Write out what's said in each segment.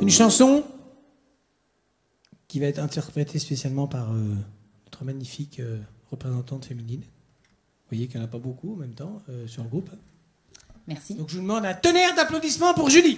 Une chanson qui va être interprétée spécialement par notre magnifique représentante féminine. Vous voyez qu'il n'y en a pas beaucoup en même temps sur le groupe. Merci. Donc je vous demande un tonnerre d'applaudissements pour Julie.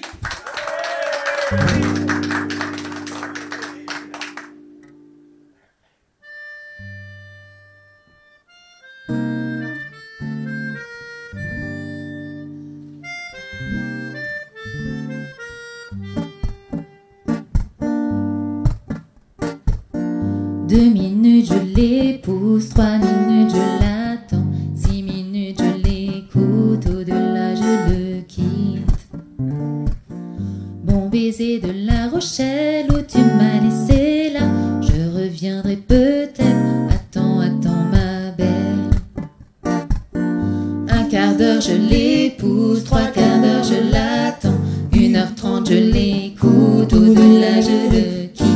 Deux minutes je l'épouse, 3 minutes je l'attends, 6 minutes je l'écoute, au-delà je le quitte. Bon baiser de La Rochelle où tu m'as laissé là, je reviendrai peut-être, attends, attends ma belle. Un quart d'heure je l'épouse, 3 quarts d'heure je l'attends, 1h30 je l'écoute, au-delà je le quitte.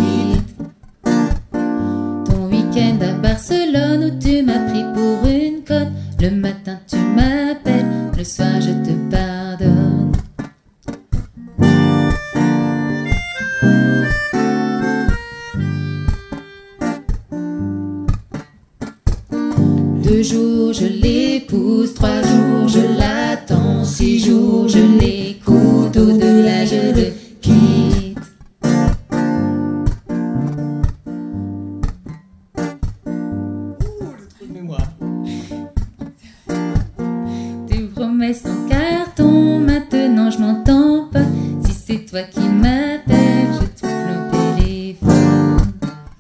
À Barcelone où tu m'as pris pour une conne, le matin tu m'appelles, le soir je te pardonne. Deux jours je l'épouse, 3 jours je l'attends, 6 jours je l'écoute, au-delà je le quitte. Promesse en carton, maintenant je m'entends pas. Si c'est toi qui m'appelles, je te plante au téléphone.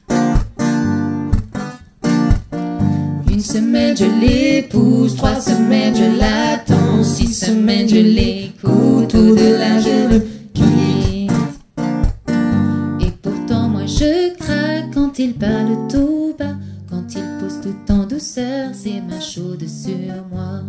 Une semaine je l'épouse, 3 semaines je l'attends, 6 semaines je l'écoute, au-delà je le quitte. Et pourtant moi je craque quand il parle tout bas, quand il pose tout en douceur ses mains chaudes sur moi.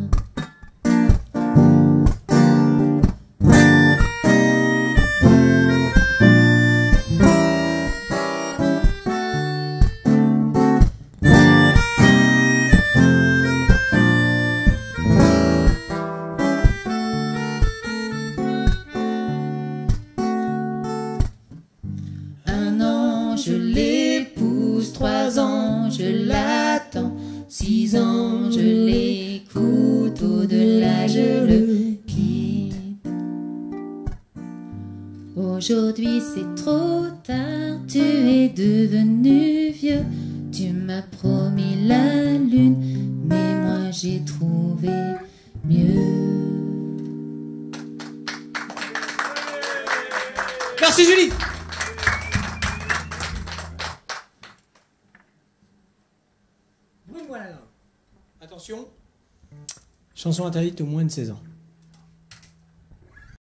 Je l'épouse, 3 ans, je l'attends, 6 ans, je l'écoute, au-delà, je le quitte. Aujourd'hui, c'est trop tard, tu es devenu vieux, tu m'as promis la lune, mais moi j'ai trouvé mieux. Merci Julie. Attention, chanson interdite aux moins de 16 ans.